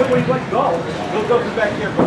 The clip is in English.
when he's let go, he'll go through back here.